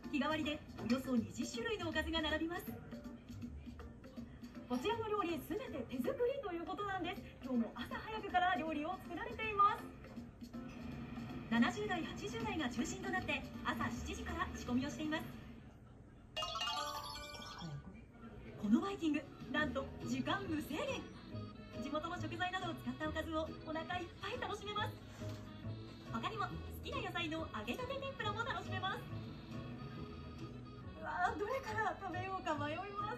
日替わりでおよそ20種類のおかずが並びます。こちらの料理すべて手作りということなんです。今日も朝早くから料理を作られています。70代80代が中心となって朝7時から仕込みをしています。このバイキング、なんと時間無制限。地元の食材などを使ったおかずをお腹いっぱい楽しめます。他にも好きな野菜の揚げたて天ぷらも楽しめます。うわー、どれから食べようか迷います。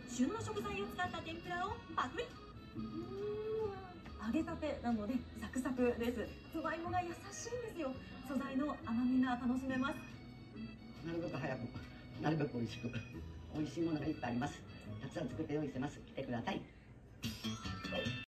旬の食材を使った天ぷらをパクリ。揚げたてなのでサクサクです。素材もが優しいんですよ。素材の甘みが楽しめます。 なるべく早く、なるべく美味しく、美味しいものがいっぱいあります。たくさん作って用意してます。来てください。